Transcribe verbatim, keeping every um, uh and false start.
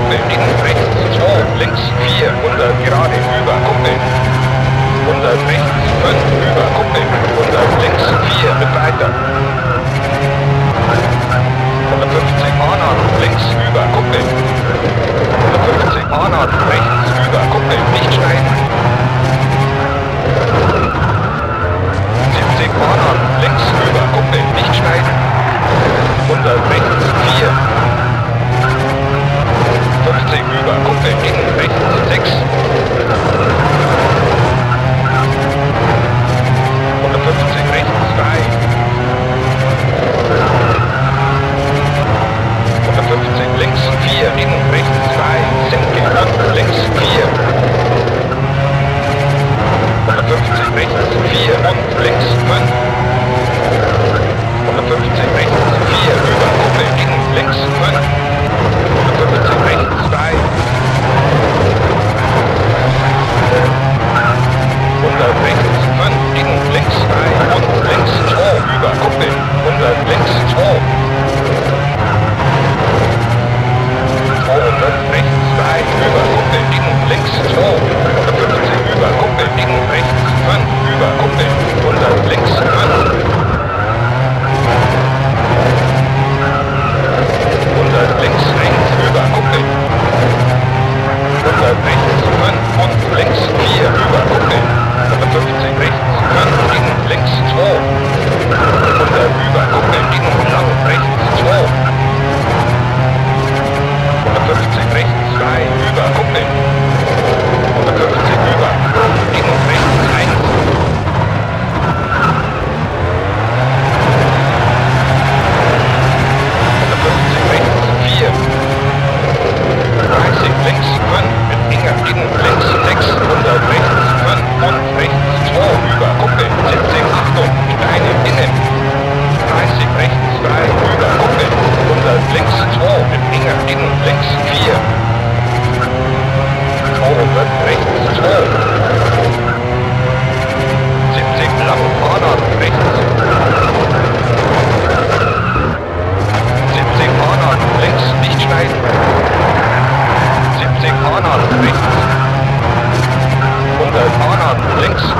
Kuppel, innen rechts zwei, links vier, hundert gerade über Kuppel. hundert rechts fünf, über Kuppel, hundert links vier, mit weiter. hundertfünfzig Arnott, links über Kuppel. hundertfünfzig Arnott, rechts über Kuppel, nicht schneiden. siebzig Arnott, links über Kuppel, nicht schneiden. hundert rechts vier. fünfzig über Kuppel, innen rechts sechs. hundertfünfzig rechts drei. hundertfünfzig links vier, innen rechts zwei, Senke und links vier. hundertfünfzig rechts vier und links fünf. hundertfünfzig rechts vier, über Kuppel, innen links fünf. hundertfünfzig rechts zwei. hundert rechts fünf, innen links drei und links zwei, über Kuppel, hundert links zwei. zweihundert rechts zwei, über Kuppel, innen links zwei. hundertfünfzig über Kuppel, innen rechts fünf, über Kuppel, hundert links fünf. hundert links rechts über Kuppel. hundert rechts fünf und links vier, über Kuppel. hundertfünfzig rechts fünf, innen links zwei. hundert über Kuppel, innen lang rechts zwei. hundertfünfzig rechts zwei, über Kuppel. hundertfünfzig über, innen rechts eins. hundertfünfzig rechts vier. dreißig links fünf, mit Inger innen links sechs. hundert rechts fünf und rechts zwei, über Kuppel. siebzig Achtung, Steine innen. dreißig rechts drei, über Kuppel. hundert links zwei, mit Inger innen links vier. zweihundert rechts zwei. siebzig lang Arnott rechts. siebzig Arnott links, nicht schneiden. siebzig Arnott rechts. hundert Arnott links